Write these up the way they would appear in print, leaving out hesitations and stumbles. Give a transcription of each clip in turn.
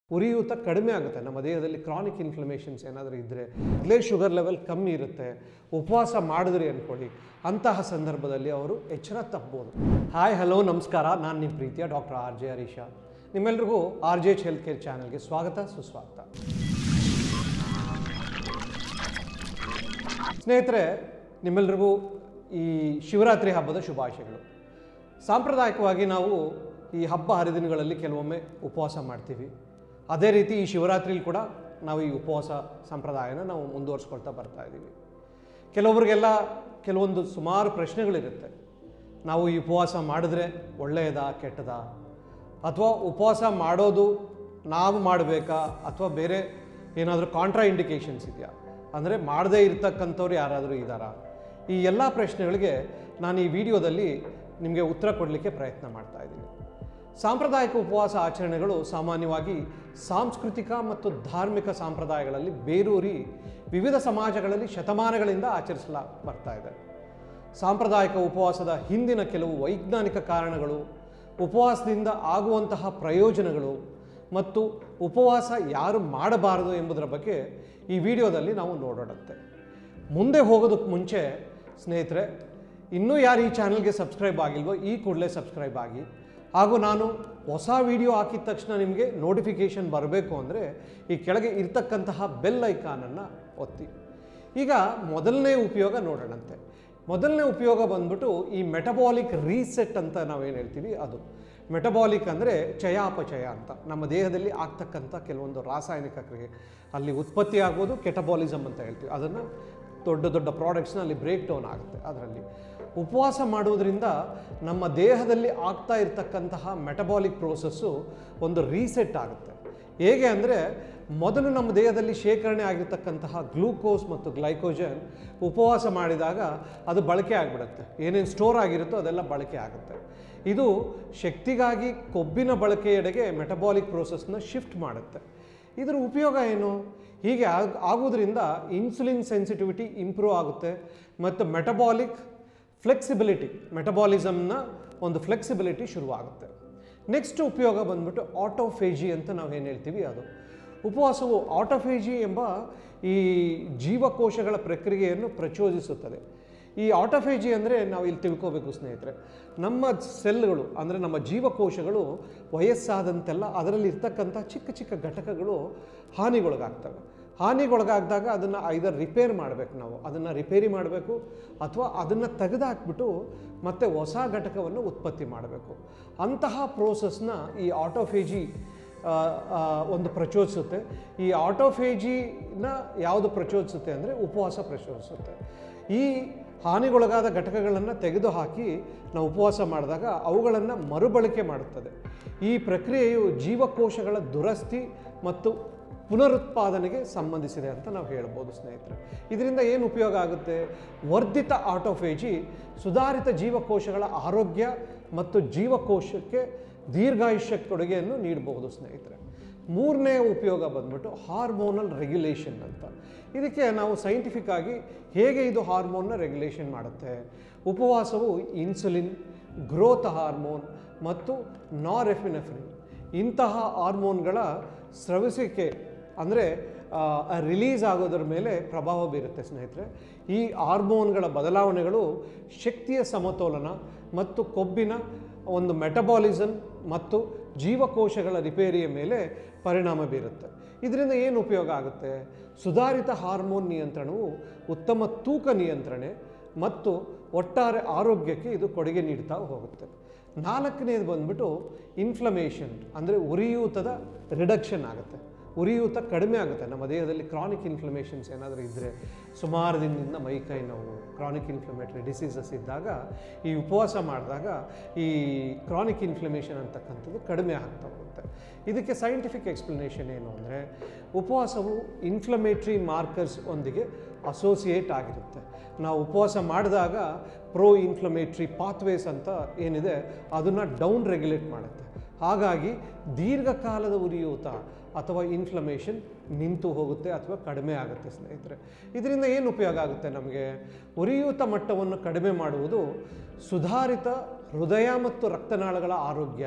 ಉರಿಯೂತ ಕಡಿಮೆ ಆಗುತ್ತೆ ನಮ್ಮ ದೇಹದಲ್ಲಿ ಕ್ರಾನಿಕ್ ಇನ್ಫ್ಲಮೇಷನ್ಸ್ ಏನಾದರೂ ಇದ್ದರೆ ಮೊದಲೇ ಶುಗರ್ ಲೆವೆಲ್ ಕಮ್ಮಿ ಇರುತ್ತೆ ಉಪವಾಸ ಮಾಡಿದ್ರಿ ಅಂದ್ಕೊಳ್ಳಿ ಅಂತಹ ಸಂದರ್ಭದಲ್ಲಿ ಅವರು ಎಚ್ಚರ ತಪ್ಪಬಹುದು. ಹಾಯ್ ಹಲೋ ನಮಸ್ಕಾರ, ನಾನು ನಿಮ್ಮ ಪ್ರೀತಿಯ ಡಾಕ್ಟರ್ ಆರ್ ಜೆ ಹರೀಶ. ನಿಮ್ಮೆಲ್ರಿಗೂ ಆರ್ ಜೆ ಹೆಲ್ತ್ ಕೇರ್ ಚಾನಲ್ಗೆ ಸ್ವಾಗತ ಸುಸ್ವಾಗತ. ಸ್ನೇಹಿತರೆ, ನಿಮ್ಮೆಲ್ರಿಗೂ ಈ ಶಿವರಾತ್ರಿ ಹಬ್ಬದ ಶುಭಾಶಯಗಳು. ಸಾಂಪ್ರದಾಯಿಕವಾಗಿ ನಾವು ಈ ಹಬ್ಬ ಹರಿದಿನಗಳಲ್ಲಿ ಕೆಲವೊಮ್ಮೆ ಉಪವಾಸ ಮಾಡ್ತೀವಿ. ಅದೇ ರೀತಿ ಈ ಶಿವರಾತ್ರಿಲಿ ಕೂಡ ನಾವು ಈ ಉಪವಾಸ ಸಂಪ್ರದಾಯನ ನಾವು ಮುಂದುವರಿಸ್ಕೊಳ್ತಾ ಬರ್ತಾ ಇದ್ದೀವಿ. ಕೆಲವೊಬ್ಬರಿಗೆಲ್ಲ ಕೆಲವೊಂದು ಸುಮಾರು ಪ್ರಶ್ನೆಗಳಿರುತ್ತೆ. ನಾವು ಈ ಉಪವಾಸ ಮಾಡಿದ್ರೆ ಒಳ್ಳೆಯದಾ ಕೆಟ್ಟದಾ, ಅಥವಾ ಉಪವಾಸ ಮಾಡೋದು ನಾವು ಮಾಡಬೇಕಾ ಅಥವಾ ಬೇರೆ ಏನಾದರೂ ಕಾಂಟ್ರಾ ಇಂಡಿಕೇಷನ್ಸ್ ಇದೆಯಾ, ಅಂದರೆ ಮಾಡದೇ ಇರ್ತಕ್ಕಂಥವ್ರು ಯಾರಾದರೂ ಇದ್ದಾರಾ? ಈ ಎಲ್ಲ ಪ್ರಶ್ನೆಗಳಿಗೆ ನಾನು ಈ ವಿಡಿಯೋದಲ್ಲಿ ನಿಮಗೆ ಉತ್ತರ ಕೊಡಲಿಕ್ಕೆ ಪ್ರಯತ್ನ ಮಾಡ್ತಾ ಇದ್ದೀನಿ. ಸಾಂಪ್ರದಾಯಿಕ ಉಪವಾಸ ಆಚರಣೆಗಳು ಸಾಮಾನ್ಯವಾಗಿ ಸಾಂಸ್ಕೃತಿಕ ಮತ್ತು ಧಾರ್ಮಿಕ ಸಂಪ್ರದಾಯಗಳಲ್ಲಿ ಬೇರೂರಿ ವಿವಿಧ ಸಮಾಜಗಳಲ್ಲಿ ಶತಮಾನಗಳಿಂದ ಆಚರಿಸಲ ಬರ್ತಾ ಇದೆ. ಸಾಂಪ್ರದಾಯಿಕ ಉಪವಾಸದ ಹಿಂದಿನ ಕೆಲವು ವೈಜ್ಞಾನಿಕ ಕಾರಣಗಳು, ಉಪವಾಸದಿಂದ ಆಗುವಂತಹ ಪ್ರಯೋಜನಗಳು ಮತ್ತು ಉಪವಾಸ ಯಾರು ಮಾಡಬಾರದು ಎಂಬುದರ ಬಗ್ಗೆ ಈ ವಿಡಿಯೋದಲ್ಲಿ ನಾವು ನೋಡೋಣಂತೆ. ಮುಂದೆ ಹೋಗೋದಕ್ಕೆ ಮುಂಚೆ ಸ್ನೇಹಿತರೆ, ಇನ್ನೂ ಯಾರು ಈ ಚಾನಲ್ಗೆ ಸಬ್ಸ್ಕ್ರೈಬ್ ಆಗಿಲ್ವೋ ಈ ಕೂಡಲೇ ಸಬ್ಸ್ಕ್ರೈಬ್ ಆಗಿ, ಹಾಗೂ ನಾನು ಹೊಸ ವಿಡಿಯೋ ಹಾಕಿದ ತಕ್ಷಣ ನಿಮಗೆ ನೋಟಿಫಿಕೇಷನ್ ಬರಬೇಕು ಅಂದರೆ ಈ ಕೆಳಗೆ ಇರ್ತಕ್ಕಂತಹ ಬೆಲ್ ಐಕಾನನ್ನು ಒತ್ತಿ. ಈಗ ಮೊದಲನೇ ಉಪಯೋಗ ನೋಡೋಣಂತೆ. ಮೊದಲನೇ ಉಪಯೋಗ ಬಂದ್ಬಿಟ್ಟು ಈ ಮೆಟಬಾಲಿಕ್ ರೀಸೆಟ್ ಅಂತ ನಾವೇನು ಹೇಳ್ತೀವಿ ಅದು. ಮೆಟಬಾಲಿಕ್ ಅಂದರೆ ಚಯಾಪಚಯ ಅಂತ, ನಮ್ಮ ದೇಹದಲ್ಲಿ ಆಗ್ತಕ್ಕಂಥ ಕೆಲವೊಂದು ರಾಸಾಯನಿಕ ಕ್ರಿಯೆ ಅಲ್ಲಿ ಉತ್ಪತ್ತಿ ಆಗೋದು ಕೆಟಬಾಲಿಸಮ್ ಅಂತ ಹೇಳ್ತೀವಿ. ಅದನ್ನು ದೊಡ್ಡ ದೊಡ್ಡ ಪ್ರಾಡಕ್ಟ್ಸ್ನ ಅಲ್ಲಿ ಬ್ರೇಕ್ ಡೌನ್ ಆಗುತ್ತೆ. ಅದರಲ್ಲಿ ಉಪವಾಸ ಮಾಡುವುದರಿಂದ ನಮ್ಮ ದೇಹದಲ್ಲಿ ಆಗ್ತಾ ಇರ್ತಕ್ಕಂತಹ ಮೆಟಬಾಲಿಕ್ ಪ್ರೋಸೆಸ್ಸು ಒಂದು ರೀಸೆಟ್ ಆಗುತ್ತೆ. ಹೇಗೆ ಅಂದರೆ, ಮೊದಲು ನಮ್ಮ ದೇಹದಲ್ಲಿ ಶೇಖರಣೆ ಆಗಿರ್ತಕ್ಕಂತಹ ಗ್ಲೂಕೋಸ್ ಮತ್ತು ಗ್ಲೈಕೋಜನ್ ಉಪವಾಸ ಮಾಡಿದಾಗ ಅದು ಬಳಕೆ ಆಗಿಬಿಡುತ್ತೆ. ಏನೇನು ಸ್ಟೋರ್ ಆಗಿರುತ್ತೋ ಅದೆಲ್ಲ ಬಳಕೆ ಆಗುತ್ತೆ. ಇದು ಶಕ್ತಿಗಾಗಿ ಕೊಬ್ಬಿನ ಬಳಕೆಯೆಡೆಗೆ ಮೆಟಬಾಲಿಕ್ ಪ್ರೋಸೆಸ್ನ ಶಿಫ್ಟ್ ಮಾಡುತ್ತೆ. ಇದರ ಉಪಯೋಗ ಏನು? ಹೀಗೆ ಆಗೋದ್ರಿಂದ ಇನ್ಸುಲಿನ್ ಸೆನ್ಸಿಟಿವಿಟಿ ಇಂಪ್ರೂವ್ ಆಗುತ್ತೆ ಮತ್ತು ಮೆಟಬಾಲಿಕ್ ಫ್ಲೆಕ್ಸಿಬಿಲಿಟಿ, ಮೆಟಬಾಲಿಸಮ್ನ ಒಂದು ಫ್ಲೆಕ್ಸಿಬಿಲಿಟಿ ಶುರುವಾಗುತ್ತೆ. ನೆಕ್ಸ್ಟ್ ಉಪಯೋಗ ಬಂದ್ಬಿಟ್ಟು ಆಟೋಫೇಜಿ ಅಂತ ನಾವು ಏನು ಹೇಳ್ತೀವಿ ಅದು. ಉಪವಾಸವು ಆಟೋಫೇಜಿ ಎಂಬ ಈ ಜೀವಕೋಶಗಳ ಪ್ರಕ್ರಿಯೆಯನ್ನು ಪ್ರಚೋದಿಸುತ್ತದೆ. ಈ ಆಟೋಫೇಜಿ ಅಂದರೆ ನಾವು ಇಲ್ಲಿ ತಿಳ್ಕೋಬೇಕು ಸ್ನೇಹಿತರೆ, ನಮ್ಮ ಸೆಲ್ಗಳು ಅಂದರೆ ನಮ್ಮ ಜೀವಕೋಶಗಳು ವಯಸ್ಸಾದಂತೆಲ್ಲ ಅದರಲ್ಲಿ ಇರ್ತಕ್ಕಂಥ ಚಿಕ್ಕ ಚಿಕ್ಕ ಘಟಕಗಳು ಹಾನಿಗೊಳಗಾಗ್ತವೆ. ಹಾನಿಗೊಳಗಾದಾಗ ಅದನ್ನು ಐದರ್ ರಿಪೇರ್ ಮಾಡಬೇಕು, ನಾವು ಅದನ್ನು ರಿಪೇರಿ ಮಾಡಬೇಕು ಅಥವಾ ಅದನ್ನು ತೆಗೆದುಹಾಕ್ಬಿಟ್ಟು ಮತ್ತೆ ಹೊಸ ಘಟಕವನ್ನು ಉತ್ಪತ್ತಿ ಮಾಡಬೇಕು. ಅಂತಹ ಪ್ರೋಸೆಸ್ನ ಈ ಆಟೋಫೇಜಿ ಒಂದು ಪ್ರಚೋದಿಸುತ್ತೆ. ಈ ಆಟೋಫೇಜಿನ ಯಾವುದು ಪ್ರಚೋದಿಸುತ್ತೆ ಅಂದರೆ ಉಪವಾಸ ಪ್ರಚೋದಿಸುತ್ತೆ. ಈ ಹಾನಿಗೊಳಗಾದ ಘಟಕಗಳನ್ನು ತೆಗೆದುಹಾಕಿ ನಾವು ಉಪವಾಸ ಮಾಡಿದಾಗ ಅವುಗಳನ್ನು ಮರುಬಳಕೆ ಮಾಡುತ್ತದೆ. ಈ ಪ್ರಕ್ರಿಯೆಯು ಜೀವಕೋಶಗಳ ದುರಸ್ತಿ ಮತ್ತು ಪುನರುತ್ಪಾದನೆಗೆ ಸಂಬಂಧಿಸಿದೆ ಅಂತ ನಾವು ಹೇಳ್ಬೋದು ಸ್ನೇಹಿತರೆ. ಇದರಿಂದ ಏನು ಉಪಯೋಗ ಆಗುತ್ತೆ? ವರ್ಧಿತ ಆಟೋಫೇಜಿ ಸುಧಾರಿತ ಜೀವಕೋಶಗಳ ಆರೋಗ್ಯ ಮತ್ತು ಜೀವಕೋಶಕ್ಕೆ ದೀರ್ಘಾಯುಷ್ಯ ಕೊಡುಗೆಯನ್ನು ನೀಡಬಹುದು ಸ್ನೇಹಿತರೆ. ಮೂರನೇ ಉಪಯೋಗ ಬಂದ್ಬಿಟ್ಟು ಹಾರ್ಮೋನಲ್ ರೆಗ್ಯುಲೇಷನ್ ಅಂತ. ಇದಕ್ಕೆ ನಾವು ಸೈಂಟಿಫಿಕ್ ಆಗಿ ಹೇಗೆ ಇದು ಹಾರ್ಮೋನ್ನ ರೆಗ್ಯುಲೇಷನ್ ಮಾಡುತ್ತೆ? ಉಪವಾಸವು ಇನ್ಸುಲಿನ್, ಗ್ರೋತ್ ಹಾರ್ಮೋನ್ ಮತ್ತು ನಾರೆಫಿನೆಫ್ರಿನ್ ಇಂತಹ ಹಾರ್ಮೋನ್ಗಳ ಸ್ರವಿಸುವಿಕೆ ಅಂದರೆ ರಿಲೀಸ್ ಆಗೋದ್ರ ಮೇಲೆ ಪ್ರಭಾವ ಬೀರುತ್ತೆ ಸ್ನೇಹಿತರೆ. ಈ ಹಾರ್ಮೋನ್ಗಳ ಬದಲಾವಣೆಗಳು ಶಕ್ತಿಯ ಸಮತೋಲನ ಮತ್ತು ಕೊಬ್ಬಿನ ಒಂದು ಮೆಟಬಾಲಿಸಮ್ ಮತ್ತು ಜೀವಕೋಶಗಳ ರಿಪೇರಿಯ ಮೇಲೆ ಪರಿಣಾಮ ಬೀರುತ್ತೆ. ಇದರಿಂದ ಏನು ಉಪಯೋಗ ಆಗುತ್ತೆ? ಸುಧಾರಿತ ಹಾರ್ಮೋನ್ ನಿಯಂತ್ರಣವು ಉತ್ತಮ ತೂಕ ನಿಯಂತ್ರಣೆ ಮತ್ತು ಒಟ್ಟಾರೆ ಆರೋಗ್ಯಕ್ಕೆ ಇದು ಕೊಡುಗೆ ನೀಡ್ತಾ ಹೋಗುತ್ತೆ. ನಾಲ್ಕನೇದು ಬಂದ್ಬಿಟ್ಟು ಇನ್ಫ್ಲಮೇಷನ್ ಅಂದರೆ ಉರಿಯೂತದ ರಿಡಕ್ಷನ್ ಆಗುತ್ತೆ. ಉರಿಯೂತ ಕಡಿಮೆ ಆಗುತ್ತೆ. ನಮ್ಮ ದೇಹದಲ್ಲಿ ಕ್ರಾನಿಕ್ ಇನ್ಫ್ಲಮೇಷನ್ಸ್ ಏನಾದರೂ ಇದ್ದರೆ, ಸುಮಾರು ದಿನದಿಂದ ಮೈಕೈ ನೋವು, ಕ್ರಾನಿಕ್ ಇನ್ಫ್ಲಮೇಟರಿ ಡಿಸೀಸಸ್ ಇದ್ದಾಗ ಈ ಉಪವಾಸ ಮಾಡಿದಾಗ ಈ ಕ್ರಾನಿಕ್ ಇನ್ಫ್ಲಮೇಷನ್ ಅಂತಕ್ಕಂಥದ್ದು ಕಡಿಮೆ ಆಗ್ತಾ ಹೋಗುತ್ತೆ. ಇದಕ್ಕೆ ಸೈಂಟಿಫಿಕ್ ಎಕ್ಸ್ಪ್ಲನೇಷನ್ ಏನು ಅಂದರೆ, ಉಪವಾಸವು ಇನ್ಫ್ಲಮೇಟ್ರಿ ಮಾರ್ಕರ್ಸ್ ಒಂದಿಗೆ ಅಸೋಸಿಯೇಟ್ ಆಗಿರುತ್ತೆ. ನಾವು ಉಪವಾಸ ಮಾಡಿದಾಗ ಪ್ರೋ ಇನ್ಫ್ಲಮೇಟ್ರಿ ಪಾತ್ವೇಸ್ ಅಂತ ಏನಿದೆ ಅದನ್ನು ಡೌನ್ ರೆಗ್ಯುಲೇಟ್ ಮಾಡುತ್ತೆ. ಹಾಗಾಗಿ ದೀರ್ಘಕಾಲದ ಉರಿಯೂತ ಅಥವಾ ಇನ್ಫ್ಲಮೇಷನ್ ನಿಂತು ಹೋಗುತ್ತೆ ಅಥವಾ ಕಡಿಮೆ ಆಗುತ್ತೆ ಸ್ನೇಹಿತರೆ. ಇದರಿಂದ ಏನು ಉಪಯೋಗ ಆಗುತ್ತೆ ನಮಗೆ? ಉರಿಯೂತ ಮಟ್ಟವನ್ನು ಕಡಿಮೆ ಮಾಡುವುದು ಸುಧಾರಿತ ಹೃದಯ ಮತ್ತು ರಕ್ತನಾಳಗಳ ಆರೋಗ್ಯ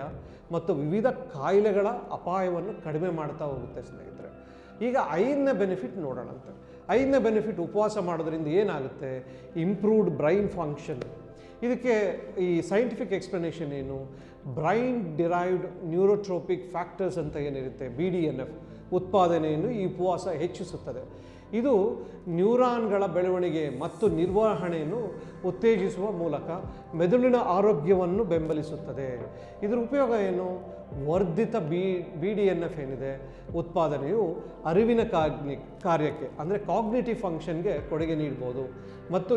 ಮತ್ತು ವಿವಿಧ ಕಾಯಿಲೆಗಳ ಅಪಾಯವನ್ನು ಕಡಿಮೆ ಮಾಡ್ತಾ ಹೋಗುತ್ತೆ ಸ್ನೇಹಿತರೆ. ಈಗ 5ನೇ ಬೆನಿಫಿಟ್ ನೋಡೋಣಂತೆ. 5ನೇ ಬೆನಿಫಿಟ್, ಉಪವಾಸ ಮಾಡೋದ್ರಿಂದ ಏನಾಗುತ್ತೆ? Improved brain function. ಇದಕ್ಕೆ ಈ ಸೈಂಟಿಫಿಕ್ ಎಕ್ಸ್ಪ್ಲನೇಷನ್ ಏನು? ಬ್ರೈನ್ ಡಿರೈವ್ಡ್ ನ್ಯೂರೋಟ್ರೋಪಿಕ್ ಫ್ಯಾಕ್ಟರ್ಸ್ ಅಂತ ಏನಿರುತ್ತೆ, BDNF ಉತ್ಪಾದನೆಯನ್ನು ಈ ಉಪವಾಸ ಹೆಚ್ಚಿಸುತ್ತದೆ. ಇದು ನ್ಯೂರಾನ್ಗಳ ಬೆಳವಣಿಗೆ ಮತ್ತು ನಿರ್ವಹಣೆಯನ್ನು ಉತ್ತೇಜಿಸುವ ಮೂಲಕ ಮೆದುಳಿನ ಆರೋಗ್ಯವನ್ನು ಬೆಂಬಲಿಸುತ್ತದೆ. ಇದರ ಉಪಯೋಗ ಏನು? ವರ್ಧಿತ BDNF ಏನಿದೆ ಉತ್ಪಾದನೆಯು ಅರಿವಿನ ಕಾರ್ಯಕ್ಕೆ ಅಂದರೆ ಕಾಗ್ನಿಟಿವ್ ಫಂಕ್ಷನ್ಗೆ ಕೊಡುಗೆ ನೀಡ್ಬೋದು ಮತ್ತು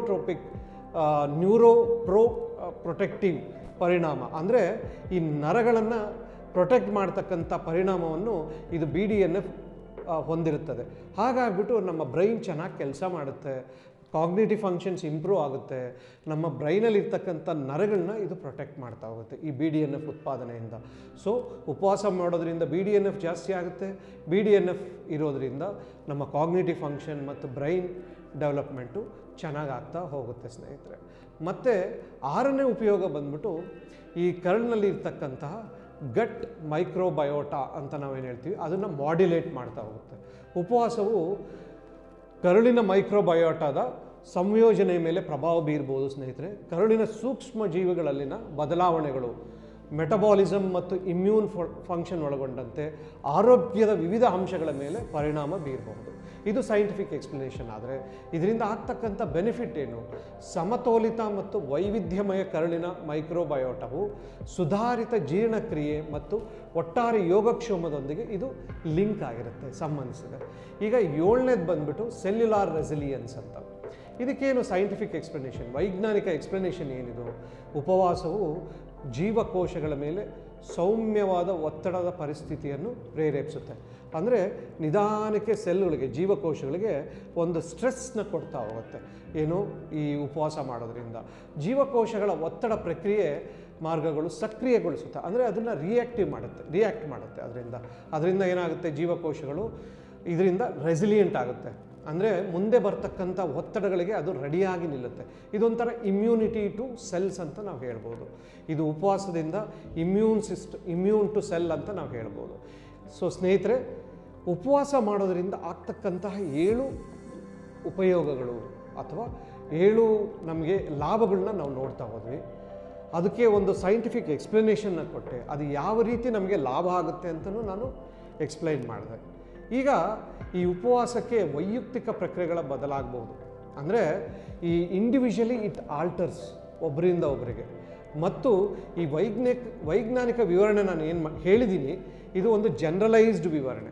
ಪ್ರೊಟೆಕ್ಟಿವ್ ಪರಿಣಾಮ ಅಂದರೆ ಈ ನರಗಳನ್ನು ಪ್ರೊಟೆಕ್ಟ್ ಮಾಡ್ತಕ್ಕಂಥ ಪರಿಣಾಮವನ್ನು ಇದು BDNF ಹೊಂದಿರುತ್ತದೆ. ಹಾಗಾಗ್ಬಿಟ್ಟು ನಮ್ಮ ಬ್ರೈನ್ ಚೆನ್ನಾಗಿ ಕೆಲಸ ಮಾಡುತ್ತೆ, ಕಾಗ್ನಿಟಿವ್ ಫಂಕ್ಷನ್ಸ್ ಇಂಪ್ರೂವ್ ಆಗುತ್ತೆ, ನಮ್ಮ ಬ್ರೈನಲ್ಲಿ ಇರ್ತಕ್ಕಂಥ ನರಗಳನ್ನ ಇದು ಪ್ರೊಟೆಕ್ಟ್ ಮಾಡ್ತಾ ಹೋಗುತ್ತೆ ಈ BDNF ಉತ್ಪಾದನೆಯಿಂದ. ಸೊ ಉಪವಾಸ ಮಾಡೋದ್ರಿಂದ BDNF ಜಾಸ್ತಿ ಆಗುತ್ತೆ. BDNF ಇರೋದ್ರಿಂದ ನಮ್ಮ ಕಾಗ್ನಿಟಿವ್ ಫಂಕ್ಷನ್ ಮತ್ತು ಬ್ರೈನ್ ಡೆವಲಪ್ಮೆಂಟು ಚೆನ್ನಾಗಿ ಆಗ್ತಾ ಹೋಗುತ್ತೆ ಸ್ನೇಹಿತರೆ. ಮತ್ತು 6ನೇ ಉಪಯೋಗ ಬಂದ್ಬಿಟ್ಟು ಈ ಕರಳಿನಲ್ಲಿ ಇರ್ತಕ್ಕಂತಹ ಗಟ್ ಮೈಕ್ರೋಬಯೋಟಾ ಅಂತ ನಾವೇನು ಹೇಳ್ತೀವಿ ಅದನ್ನು ಮಾಡ್ಯುಲೇಟ್ ಮಾಡ್ತಾ ಹೋಗುತ್ತೆ. ಉಪವಾಸವು ಕರುಳಿನ ಮೈಕ್ರೋಬಯೋಟಾದ ಸಂಯೋಜನೆ ಮೇಲೆ ಪ್ರಭಾವ ಬೀರ್ಬೋದು ಸ್ನೇಹಿತರೆ. ಕರುಳಿನ ಸೂಕ್ಷ್ಮ ಜೀವಿಗಳಲ್ಲಿನ ಬದಲಾವಣೆಗಳು, ಮೆಟಬಾಲಿಸಮ್ ಮತ್ತು ಇಮ್ಯೂನ್ ಫಂಕ್ಷನ್ ಒಳಗೊಂಡಂತೆ ಆರೋಗ್ಯದ ವಿವಿಧ ಅಂಶಗಳ ಮೇಲೆ ಪರಿಣಾಮ ಬೀರಬಹುದು. ಇದು ಸೈಂಟಿಫಿಕ್ ಎಕ್ಸ್ಪ್ಲನೇಷನ್. ಆದರೆ ಇದರಿಂದ ಆಗ್ತಕ್ಕಂಥ ಬೆನಿಫಿಟ್ ಏನು? ಸಮತೋಲಿತ ಮತ್ತು ವೈವಿಧ್ಯಮಯ ಕರುಳಿನ ಮೈಕ್ರೋಬಯೋಟವು ಸುಧಾರಿತ ಜೀರ್ಣಕ್ರಿಯೆ ಮತ್ತು ಒಟ್ಟಾರೆ ಯೋಗಕ್ಷೇಮದೊಂದಿಗೆ ಇದು ಲಿಂಕ್ ಆಗಿರುತ್ತೆ, ಸಂಬಂಧಿಸಿದೆ. ಈಗ 7ನೇದು ಬಂದ್ಬಿಟ್ಟು ಸೆಲ್ಯುಲಾರ್ ರೆಸಿಲಿಯನ್ಸ್ ಅಂತ. ಇದಕ್ಕೇನು ಸೈಂಟಿಫಿಕ್ ಎಕ್ಸ್ಪ್ಲನೇಷನ್, ವೈಜ್ಞಾನಿಕ ಎಕ್ಸ್ಪ್ಲನೇಷನ್ ಏನಿದು? ಉಪವಾಸವು ಜೀವಕೋಶಗಳ ಮೇಲೆ ಸೌಮ್ಯವಾದ ಒತ್ತಡದ ಪರಿಸ್ಥಿತಿಯನ್ನು ಪ್ರೇರೇಪಿಸುತ್ತೆ. ಅಂದರೆ ನಿಧಾನಕ್ಕೆ ಸೆಲ್ಗಳಿಗೆ, ಜೀವಕೋಶಗಳಿಗೆ ಒಂದು ಸ್ಟ್ರೆಸ್ನ ಕೊಡ್ತಾ ಹೋಗುತ್ತೆ. ಏನು? ಈ ಉಪವಾಸ ಮಾಡೋದ್ರಿಂದ ಜೀವಕೋಶಗಳ ಒತ್ತಡ ಪ್ರಕ್ರಿಯೆ ಮಾರ್ಗಗಳು ಸಕ್ರಿಯಗೊಳಿಸುತ್ತೆ. ಅಂದರೆ ಅದನ್ನು ರಿಯಾಕ್ಟ್ ಮಾಡುತ್ತೆ. ಅದರಿಂದ ಏನಾಗುತ್ತೆ? ಜೀವಕೋಶಗಳು ಇದರಿಂದ ರೆಸಿಲಿಯೆಂಟ್ ಆಗುತ್ತೆ. ಅಂದರೆ ಮುಂದೆ ಬರ್ತಕ್ಕಂಥ ಒತ್ತಡಗಳಿಗೆ ಅದು ರೆಡಿಯಾಗಿ ನಿಲ್ಲುತ್ತೆ. ಇದೊಂಥರ ಇಮ್ಯುನಿಟಿ ಟು ಸೆಲ್ಸ್ ಅಂತ ನಾವು ಹೇಳ್ಬೋದು. ಇದು ಉಪವಾಸದಿಂದ ಇಮ್ಯೂನ್ ಟು ಸೆಲ್ ಅಂತ ನಾವು ಹೇಳ್ಬೋದು. ಸೊ ಸ್ನೇಹಿತರೆ, ಉಪವಾಸ ಮಾಡೋದರಿಂದ ಆಗ್ತಕ್ಕಂತಹ 7 ಉಪಯೋಗಗಳು ಅಥವಾ 7 ನಮಗೆ ಲಾಭಗಳನ್ನ ನಾವು ನೋಡ್ತಾ ಹೋದ್ವಿ. ಅದಕ್ಕೆ ಒಂದು ಸೈಂಟಿಫಿಕ್ ಎಕ್ಸ್ಪ್ಲನೇಷನ್ನ ಕೊಟ್ಟೆ. ಅದು ಯಾವ ರೀತಿ ನಮಗೆ ಲಾಭ ಆಗುತ್ತೆ ಅಂತಲೂ ನಾನು ಎಕ್ಸ್ಪ್ಲೈನ್ ಮಾಡಿದೆ. ಈಗ ಈ ಉಪವಾಸಕ್ಕೆ ವೈಯಕ್ತಿಕ ಪ್ರಕ್ರಿಯೆಗಳ ಬದಲಾಗಬಹುದು. ಅಂದರೆ ಈ ಇಂಡಿವಿಜುವಲಿ ಇಟ್ ಆಲ್ಟರ್ಸ್ ಒಬ್ಬರಿಂದ ಒಬ್ಬರಿಗೆ. ಮತ್ತು ಈ ವೈಜ್ಞಾನಿಕ ವಿವರಣೆ ನಾನು ಏನು ಹೇಳಿದ್ದೀನಿ ಇದು ಒಂದು ಜನರಲೈಸ್ಡ್ ವಿವರಣೆ,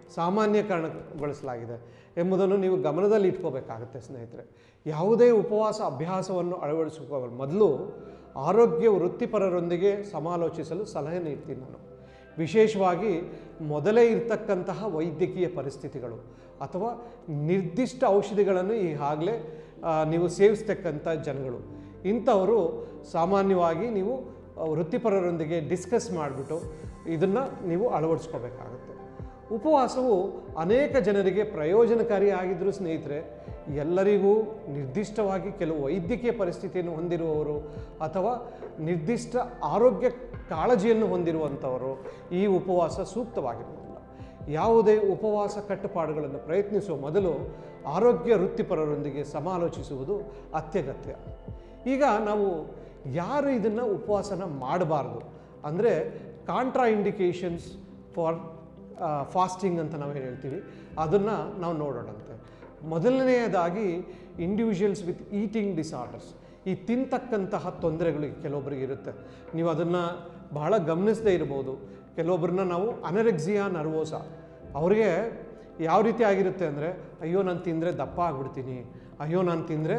ಸಾಮಾನ್ಯಕರಣಗೊಳಿಸಲಾಗಿದೆ ಎಂಬುದನ್ನು ನೀವು ಗಮನದಲ್ಲಿ ಇಟ್ಕೋಬೇಕಾಗುತ್ತೆ ಸ್ನೇಹಿತರೆ. ಯಾವುದೇ ಉಪವಾಸ ಅಭ್ಯಾಸವನ್ನು ಅಳವಡಿಸಿಕೊಳ್ಳುವ ಮೊದಲು ಆರೋಗ್ಯ ವೃತ್ತಿಪರರೊಂದಿಗೆ ಸಮಾಲೋಚಿಸಲು ಸಲಹೆ ನೀಡ್ತೀನಿ ನಾನು. ವಿಶೇಷವಾಗಿ ಮೊದಲೇ ಇರ್ತಕ್ಕಂತಹ ವೈದ್ಯಕೀಯ ಪರಿಸ್ಥಿತಿಗಳು ಅಥವಾ ನಿರ್ದಿಷ್ಟ ಔಷಧಿಗಳನ್ನು ಈಗಾಗಲೇ ನೀವು ಸೇವಿಸ್ತಕ್ಕಂಥ ಜನಗಳು, ಇಂಥವರು ಸಾಮಾನ್ಯವಾಗಿ ನೀವು ವೃತ್ತಿಪರರೊಂದಿಗೆ ಡಿಸ್ಕಸ್ ಮಾಡಿಬಿಟ್ಟು ಇದನ್ನು ನೀವು ಅಳವಡಿಸ್ಕೋಬೇಕಾಗುತ್ತೆ. ಉಪವಾಸವು ಅನೇಕ ಜನರಿಗೆ ಪ್ರಯೋಜನಕಾರಿ ಆಗಿದ್ದರೂ ಸ್ನೇಹಿತರೆ, ಎಲ್ಲರಿಗೂ ನಿರ್ದಿಷ್ಟವಾಗಿ ಕೆಲವು ವೈದ್ಯಕೀಯ ಪರಿಸ್ಥಿತಿಯನ್ನು ಹೊಂದಿರುವವರು ಅಥವಾ ನಿರ್ದಿಷ್ಟ ಆರೋಗ್ಯ ಕಾಳಜಿಯನ್ನು ಹೊಂದಿರುವಂಥವರು ಈ ಉಪವಾಸ ಸೂಕ್ತವಾಗಿರುವುದಿಲ್ಲ. ಯಾವುದೇ ಉಪವಾಸ ಕಟ್ಟುಪಾಡುಗಳನ್ನು ಪ್ರಯತ್ನಿಸುವ ಮೊದಲು ಆರೋಗ್ಯ ವೃತ್ತಿಪರರೊಂದಿಗೆ ಸಮಾಲೋಚಿಸುವುದು ಅತ್ಯಗತ್ಯ. ಈಗ ನಾವು ಯಾರು ಇದನ್ನು ಉಪವಾಸನ ಮಾಡಬಾರ್ದು ಅಂದರೆ ಕಾಂಟ್ರಾ ಇಂಡಿಕೇಶನ್ಸ್ ಫಾರ್ ಫಾಸ್ಟಿಂಗ್ ಅಂತ ನಾವೇನು ಹೇಳ್ತೀವಿ ಅದನ್ನು ನಾವು ನೋಡೋಣಂತೆ. ಮೊದಲನೆಯದಾಗಿ ಇಂಡಿವಿಜುವಲ್ಸ್ ವಿತ್ ಈಟಿಂಗ್ ಡಿಸಾರ್ಡರ್ಸ್, ಈ ತಿಂತಕ್ಕಂತಹ ತೊಂದರೆಗಳಿಗೆ ಕೆಲವೊಬ್ಬರಿಗೆ ಇರುತ್ತೆ. ನೀವು ಅದನ್ನು ಬಹಳ ಗಮನಿಸದೇ ಇರ್ಬೋದು. ಕೆಲವೊಬ್ಬರನ್ನ ನಾವು ಅನರೆಕ್ಸಿಯಾ ನರ್ವೋಸಾ, ಅವರಿಗೆ ಯಾವ ರೀತಿ ಆಗಿರುತ್ತೆ ಅಂದರೆ, ಅಯ್ಯೋ ನಾನು ತಿಂದರೆ ದಪ್ಪ ಆಗಿಬಿಡ್ತೀನಿ, ಅಯ್ಯೋ ನಾನು ತಿಂದರೆ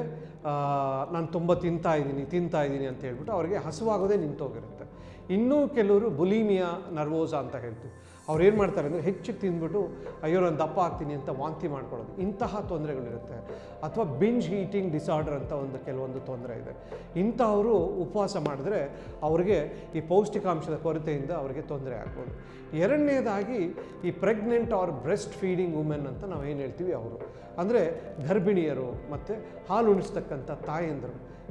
ನಾನು ತುಂಬ ತಿಂತಾ ಇದ್ದೀನಿ ಅಂತ ಹೇಳ್ಬಿಟ್ಟು ಅವರಿಗೆ ಹಸುವಾಗೋದೇ ನಿಂತೋಗಿರುತ್ತೆ. ಇನ್ನೂ ಕೆಲವರು ಬುಲಿಮಿಯಾ ನರ್ವೋಸಾ ಅಂತ ಹೇಳ್ತೀವಿ. ಅವ್ರು ಏನು ಮಾಡ್ತಾರೆ ಅಂದರೆ ಹೆಚ್ಚಿಗೆ ತಿಂದ್ಬಿಟ್ಟು ಅಯ್ಯೋ ನಾನು ದಪ್ಪ ಆಗ್ತೀನಿ ಅಂತ ವಾಂತಿ ಮಾಡ್ಕೊಳ್ಳೋದು, ಇಂತಹ ತೊಂದರೆಗಳಿರುತ್ತೆ. ಅಥವಾ ಬಿಂಜ್ ಈಟಿಂಗ್ ಡಿಸಾರ್ಡರ್ ಅಂತ ಕೆಲವೊಂದು ತೊಂದರೆ ಇದೆ. ಇಂಥವರು ಉಪವಾಸ ಮಾಡಿದ್ರೆ ಅವರಿಗೆ ಈ ಪೌಷ್ಟಿಕಾಂಶದ ಕೊರತೆಯಿಂದ ಅವರಿಗೆ ತೊಂದರೆ ಆಗ್ಬೋದು. ಎರಡನೇದಾಗಿ ಈ pregnant or breast feeding women ಅಂತ ನಾವು ಏನು ಹೇಳ್ತೀವಿ, ಅವರು ಅಂದರೆ ಗರ್ಭಿಣಿಯರು ಮತ್ತು ಹಾಲು ಉಣಿಸ್ತಕ್ಕಂಥ ತಾಯಂದರು,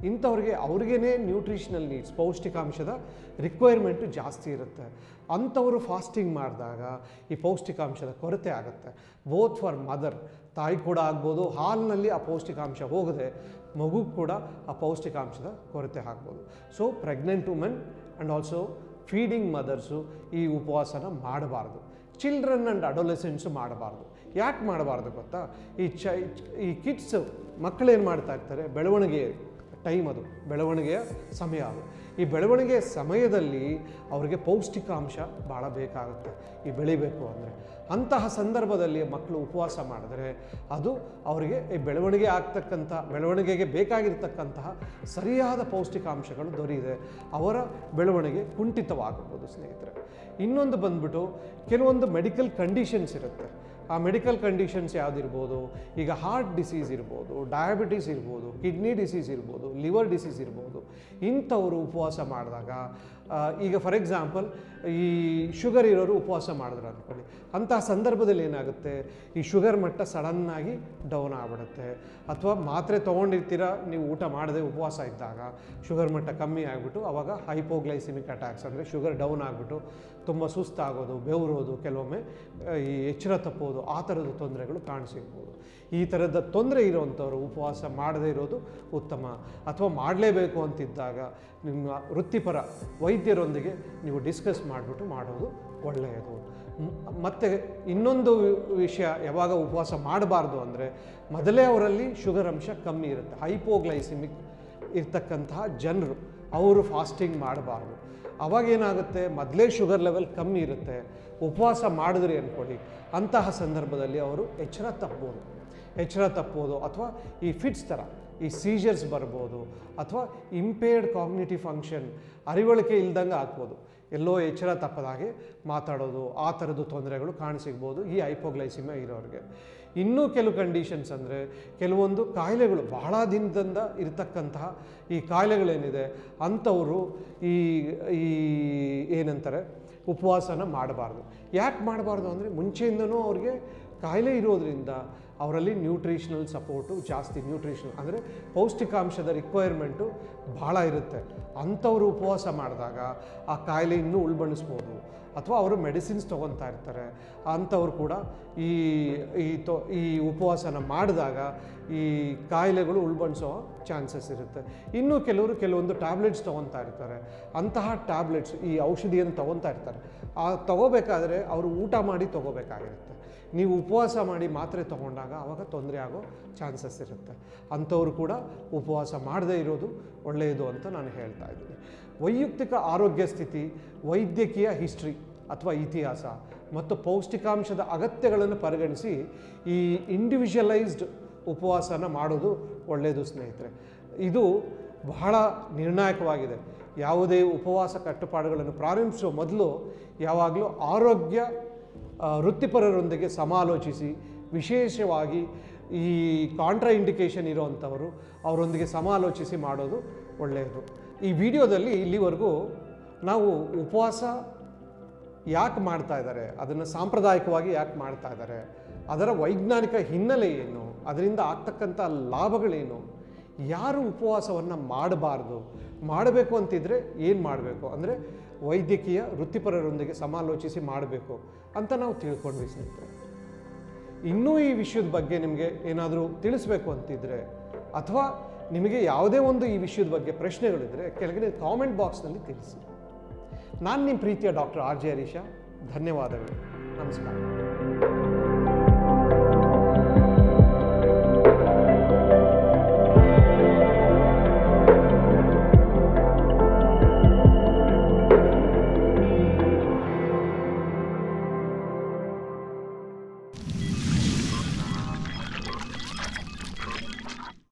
ಇಂಥವ್ರಿಗೆ ಅವ್ರಿಗೇ ನ್ಯೂಟ್ರಿಷನಲ್ ನೀಡ್ಸ್, ಪೌಷ್ಟಿಕಾಂಶದ ರಿಕ್ವೈರ್ಮೆಂಟು ಜಾಸ್ತಿ ಇರುತ್ತೆ. ಅಂಥವರು ಫಾಸ್ಟಿಂಗ್ ಮಾಡಿದಾಗ ಈ ಪೌಷ್ಟಿಕಾಂಶದ ಕೊರತೆ ಆಗುತ್ತೆ. ಬೋತ್ ಫಾರ್ ಮದರ್, ತಾಯಿ ಕೂಡ ಆಗ್ಬೋದು, ಹಾಲಿನಲ್ಲಿ ಆ ಪೌಷ್ಟಿಕಾಂಶ ಹೋಗದೆ ಮಗು ಕೂಡ ಆ ಪೌಷ್ಟಿಕಾಂಶದ ಕೊರತೆ ಆಗ್ಬೋದು. So pregnant women and also feeding mothers ಈ ಉಪವಾಸನ ಮಾಡಬಾರ್ದು. ಚಿಲ್ಡ್ರನ್ ಆ್ಯಂಡ್ ಅಡೋಲೆಸೆಂಟ್ಸು ಮಾಡಬಾರ್ದು. ಯಾಕೆ ಮಾಡಬಾರ್ದು ಗೊತ್ತಾ? ಈ ಕಿಡ್ಸು ಮಕ್ಕಳೇನು ಮಾಡ್ತಾ ಇರ್ತಾರೆ, ಬೆಳವಣಿಗೆ ಟೈಮ್, ಅದು ಬೆಳವಣಿಗೆಯ ಸಮಯ. ಅದು ಈ ಬೆಳವಣಿಗೆಯ ಸಮಯದಲ್ಲಿ ಅವರಿಗೆ ಪೌಷ್ಟಿಕಾಂಶ ಭಾಳ ಬೇಕಾಗುತ್ತೆ ಈ ಬೆಳಿಬೇಕು ಅಂದರೆ. ಅಂತಹ ಸಂದರ್ಭದಲ್ಲಿ ಮಕ್ಕಳು ಉಪವಾಸ ಮಾಡಿದ್ರೆ ಅದು ಅವರಿಗೆ ಈ ಬೆಳವಣಿಗೆಗೆ ಬೇಕಾಗಿರ್ತಕ್ಕಂತಹ ಸರಿಯಾದ ಪೌಷ್ಟಿಕಾಂಶಗಳು ದೊರೆಯದೆ ಅವರ ಬೆಳವಣಿಗೆ ಕುಂಠಿತವಾಗಬಹುದು ಸ್ನೇಹಿತರೆ. ಇನ್ನೊಂದು ಬಂದ್ಬಿಟ್ಟು ಕೆಲವೊಂದು ಮೆಡಿಕಲ್ ಕಂಡೀಷನ್ಸ್ ಇರುತ್ತೆ. ಆ ಮೆಡಿಕಲ್ ಕಂಡೀಷನ್ಸ್ ಯಾವುದಿರ್ಬೋದು, ಈಗ ಹಾರ್ಟ್ ಡಿಸೀಸ್ ಇರ್ಬೋದು, ಡಯಾಬಿಟೀಸ್ ಇರ್ಬೋದು, ಕಿಡ್ನಿ ಡಿಸೀಸ್ ಇರ್ಬೋದು, ಲಿವರ್ ಡಿಸೀಸ್ ಇರ್ಬೋದು. ಇಂಥವರು ಉಪವಾಸ ಮಾಡಿದಾಗ, ಈಗ ಫಾರ್ ಎಕ್ಸಾಂಪಲ್ ಈ ಶುಗರ್ ಇರೋರು ಉಪವಾಸ ಮಾಡಿದ್ರು ಅಂದ್ಕೊಳ್ಳಿ, ಅಂತಹ ಸಂದರ್ಭದಲ್ಲಿ ಏನಾಗುತ್ತೆ, ಈ ಶುಗರ್ ಮಟ್ಟ ಸಡನ್ನಾಗಿ ಡೌನ್ ಆಗಿಬಿಡುತ್ತೆ. ಅಥವಾ ಮಾತ್ರೆ ತೊಗೊಂಡಿರ್ತೀರ, ನೀವು ಊಟ ಮಾಡದೆ ಉಪವಾಸ ಇದ್ದಾಗ ಶುಗರ್ ಮಟ್ಟ ಕಮ್ಮಿ ಆಗಿಬಿಟ್ಟು ಆವಾಗ ಹೈಪೋಗ್ಲೈಸಿಮಿಕ್ ಅಟ್ಯಾಕ್ಸ್, ಅಂದರೆ ಶುಗರ್ ಡೌನ್ ಆಗಿಬಿಟ್ಟು ತುಂಬ ಸುಸ್ತಾಗೋದು, ಬೆವರೋದು, ಕೆಲವೊಮ್ಮೆ ಈ ಎಚ್ಚರ ತಪ್ಪೋದು, ಆ ಥರದ ತೊಂದರೆಗಳು ಕಾಣಿಸಿರ್ಬೋದು. ಈ ಥರದ ತೊಂದರೆ ಇರೋವಂಥವ್ರು ಉಪವಾಸ ಮಾಡದೇ ಇರೋದು ಉತ್ತಮ. ಅಥವಾ ಮಾಡಲೇಬೇಕು ಅಂತಿದ್ದಾಗ ನಿಮ್ಮ ವೃತ್ತಿಪರ ವೈದ್ಯರೊಂದಿಗೆ ನೀವು ಡಿಸ್ಕಸ್ ಮಾಡಿಬಿಟ್ಟು ಮಾಡೋದು ಒಳ್ಳೆಯದು. ಮತ್ತು ಇನ್ನೊಂದು ವಿಷಯ, ಯಾವಾಗ ಉಪವಾಸ ಮಾಡಬಾರ್ದು ಅಂದರೆ, ಮೊದಲೇ ಅವರಲ್ಲಿ ಶುಗರ್ ಅಂಶ ಕಮ್ಮಿ ಇರುತ್ತೆ. ಹೈಪೋಗ್ಲೈಸಿಮಿಕ್ ಇರ್ತಕ್ಕಂತಹ ಜನರು ಅವರು ಫಾಸ್ಟಿಂಗ್ ಮಾಡಬಾರ್ದು. ಅವಾಗೇನಾಗುತ್ತೆ, ಮೊದಲೇ ಶುಗರ್ ಲೆವೆಲ್ ಕಮ್ಮಿ ಇರುತ್ತೆ, ಉಪವಾಸ ಮಾಡಿದ್ರಿ ಅಂದ್ಕೊಳ್ಳಿ, ಅಂತಹ ಸಂದರ್ಭದಲ್ಲಿ ಅವರು ಎಚ್ಚರ ತಪ್ಪೋದು ಅಥವಾ ಈ ಫಿಟ್ಸ್ ಥರ ಈ ಸೀಜರ್ಸ್ ಬರ್ಬೋದು, ಅಥವಾ ಇಂಪೇರ್ಡ್ ಕಾಗ್ನಿಟಿವ್ ಫಂಕ್ಷನ್, ಅರಿವಳಿಕೆ ಇಲ್ದಂಗೆ ಆಗ್ಬೋದು, ಎಲ್ಲೋ ಎಚ್ಚರ ತಪ್ಪದಾಗೆ ಮಾತಾಡೋದು, ಆ ಥರದ್ದು ತೊಂದರೆಗಳು ಕಾಣಿಸಿಗ್ಬೋದು ಈ ಹೈಪೋಗ್ಲೈಸಿಮಿಯಾ ಇರೋರಿಗೆ. ಇನ್ನೂ ಕೆಲವು ಕಂಡೀಷನ್ಸ್ ಅಂದರೆ, ಕೆಲವೊಂದು ಕಾಯಿಲೆಗಳು ಬಹಳ ದಿನದಿಂದ ಇರತಕ್ಕಂತಹ ಈ ಕಾಯಿಲೆಗಳೇನಿದೆ ಅಂಥವರು ಈ ಏನಂತಾರೆ ಉಪವಾಸನ ಮಾಡಬಾರ್ದು. ಯಾಕೆ ಮಾಡಬಾರ್ದು ಅಂದರೆ, ಮುಂಚೆಯಿಂದನೂ ಅವ್ರಿಗೆ ಕಾಯಿಲೆ ಇರೋದ್ರಿಂದ ಅವರಲ್ಲಿ ನ್ಯೂಟ್ರಿಷನಲ್ ಸಪೋರ್ಟು ಜಾಸ್ತಿ, ನ್ಯೂಟ್ರಿಷನಲ್ ಅಂದರೆ ಪೌಷ್ಟಿಕಾಂಶದ ರಿಕ್ವೈರ್ಮೆಂಟು ಭಾಳ ಇರುತ್ತೆ. ಅಂಥವರು ಉಪವಾಸ ಮಾಡಿದಾಗ ಆ ಕಾಯಿಲೆ ಇನ್ನೂ ಉಲ್ಬಣಿಸ್ಬೋದು. ಅಥವಾ ಅವರು ಮೆಡಿಸಿನ್ಸ್ ತೊಗೊತಾ ಇರ್ತಾರೆ, ಅಂಥವ್ರು ಕೂಡ ಈ ಉಪವಾಸನ ಮಾಡಿದಾಗ ಈ ಕಾಯಿಲೆಗಳು ಉಲ್ಬಣಿಸೋ ಚಾನ್ಸಸ್ ಇರುತ್ತೆ. ಇನ್ನೂ ಕೆಲವೊಂದು ಟ್ಯಾಬ್ಲೆಟ್ಸ್ ತೊಗೊತಾ ಇರ್ತಾರೆ, ಅಂತಹ ಟ್ಯಾಬ್ಲೆಟ್ಸ್ ಈ ಔಷಧಿಯನ್ನು ತೊಗೊತಾ ಇರ್ತಾರೆ, ತೊಗೋಬೇಕಾದ್ರೆ ಅವರು ಊಟ ಮಾಡಿ ತೊಗೋಬೇಕಾಗಿರುತ್ತೆ. ನೀವು ಉಪವಾಸ ಮಾಡಿ ಮಾತ್ರೆ ತೊಗೊಂಡಾಗ ಆವಾಗ ತೊಂದರೆ ಆಗೋ ಚಾನ್ಸಸ್ ಇರುತ್ತೆ. ಅಂಥವ್ರು ಕೂಡ ಉಪವಾಸ ಮಾಡದೇ ಇರೋದು ಒಳ್ಳೆಯದು ಅಂತ ನಾನು ಹೇಳ್ತಾ ಇದ್ದೀನಿ. ವೈಯಕ್ತಿಕ ಆರೋಗ್ಯ ಸ್ಥಿತಿ, ವೈದ್ಯಕೀಯ ಹಿಸ್ಟ್ರಿ ಅಥವಾ ಇತಿಹಾಸ ಮತ್ತು ಪೌಷ್ಟಿಕಾಂಶದ ಅಗತ್ಯಗಳನ್ನು ಪರಿಗಣಿಸಿ ಈ ಇಂಡಿವಿಜುವಲೈಸ್ಡ್ ಉಪವಾಸನ ಮಾಡೋದು ಒಳ್ಳೆಯದು ಸ್ನೇಹಿತರೆ. ಇದು ಬಹಳ ನಿರ್ಣಾಯಕವಾಗಿದೆ. ಯಾವುದೇ ಉಪವಾಸ ಕಟ್ಟುಪಾಡುಗಳನ್ನು ಪ್ರಾರಂಭಿಸುವ ಮೊದಲು ಯಾವಾಗಲೂ ಆರೋಗ್ಯ ವೃತ್ತಿಪರರೊಂದಿಗೆ ಸಮಾಲೋಚಿಸಿ, ವಿಶೇಷವಾಗಿ ಈ ಕಾಂಟ್ರಾ ಇಂಡಿಕೇಷನ್ ಇರೋವಂಥವರು ಅವರೊಂದಿಗೆ ಸಮಾಲೋಚಿಸಿ ಮಾಡೋದು ಒಳ್ಳೆಯದು. ಈ ವಿಡಿಯೋದಲ್ಲಿ ಇಲ್ಲಿವರೆಗೂ ನಾವು ಉಪವಾಸ ಯಾಕೆ ಮಾಡ್ತಾ ಇದ್ದಾರೆ, ಅದನ್ನು ಸಾಂಪ್ರದಾಯಿಕವಾಗಿ ಯಾಕೆ ಮಾಡ್ತಾ ಇದ್ದಾರೆ, ಅದರ ವೈಜ್ಞಾನಿಕ ಹಿನ್ನೆಲೆ ಏನು, ಅದರಿಂದ ಆಗ್ತಕ್ಕಂಥ ಲಾಭಗಳೇನು, ಯಾರು ಉಪವಾಸವನ್ನು ಮಾಡಬೇಕು ಅಂತಿದ್ರೆ ಏನು ಮಾಡಬೇಕು ಅಂದರೆ ವೈದ್ಯಕೀಯ ವೃತ್ತಿಪರರೊಂದಿಗೆ ಸಮಾಲೋಚಿಸಿ ಮಾಡಬೇಕು ಅಂತ ನಾವು ತಿಳ್ಕೊಂಡ್ವಿ ಸ್ನೇಹಿತರೆ. ಇನ್ನೂ ಈ ವಿಷಯದ ಬಗ್ಗೆ ನಿಮಗೆ ಏನಾದರೂ ತಿಳಿಸ್ಬೇಕು ಅಂತಿದ್ರೆ, ಅಥವಾ ನಿಮಗೆ ಯಾವುದೇ ಒಂದು ಈ ವಿಷಯದ ಬಗ್ಗೆ ಪ್ರಶ್ನೆಗಳಿದ್ದರೆ ಕೆಳಗಡೆ ಕಾಮೆಂಟ್ ಬಾಕ್ಸ್ನಲ್ಲಿ ತಿಳಿಸಿ. ನಾನು ನಿಮ್ಮ ಪ್ರೀತಿಯ ಡಾಕ್ಟರ್ RJ ಹರೀಶ. ಧನ್ಯವಾದಗಳು. ನಮಸ್ಕಾರ.